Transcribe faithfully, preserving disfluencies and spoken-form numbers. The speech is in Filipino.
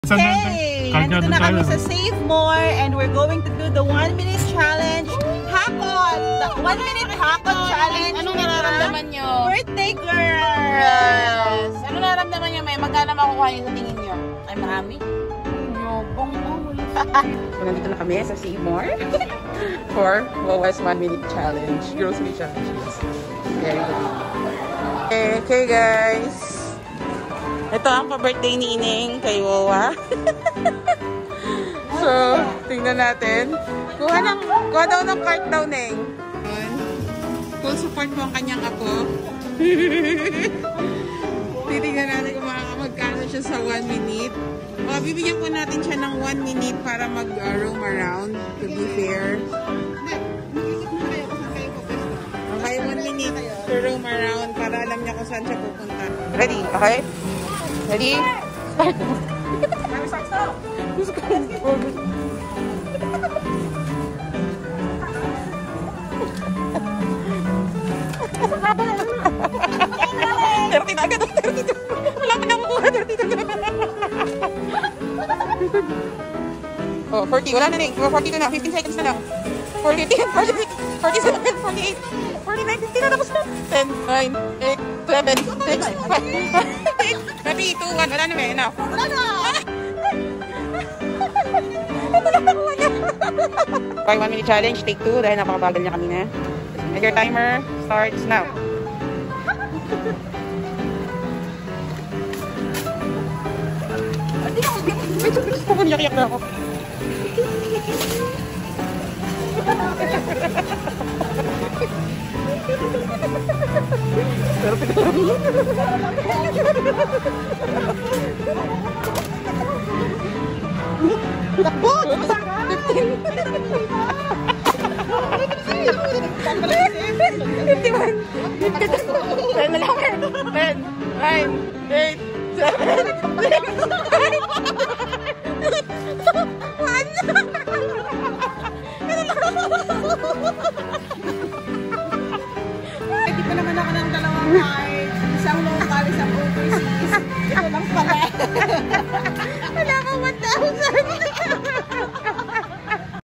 Okay, nandito na kami sa Save More and we're going to do the one minute challenge. Hakot! The one minute hakot challenge. Anong nararamdaman nyo? Birthday girl! Yes! Anong nararamdaman nyo? May magkana makukuha nyo sa tingin nyo? Ay, marami? Yobong mo. So, nandito na kami sa Save More for Wawa's one minute challenge. Grocery challenge. Very good. Okay, okay guys. Ito ang pa-birthday ni Ining kay Wawa. So, tingnan natin. Kuha, ng, kuha daw ng cart daw, Neng. Full support po ang kanyang apo. Titingnan natin kung magkano siya sa one minute. O, bibigyan po natin siya ng one minute para mag-roam uh, around, to be fair. Okay, one minute to roam around para alam niya kung saan siya pupunta. Ready? Okay? Ready? Start! Start, start! Gusto ko yung program. thirty na agad! thirty-two! Wala ka nang kuha! thirty-two! Oh, forty! Wala na rin! forty-two na! fifteen seconds na lang! forty-eight! forty-six! forty-seven! forty-eight! forty-nine! fifty na! Tapos na! ten, nine, eight, seven, six, five, three, two, one. Wala na ba? Enough. Wala na! Okay, one minute challenge. Take two dahil napakabagal niya kanina. And your timer starts now. Iyak-iyak na ako. Pero fifty-one. ten, ten, nine, eight, seven, six, five, one. Hindi pa naman ako ng dalawang card. Isang local, isang overseas. Ito lang pala.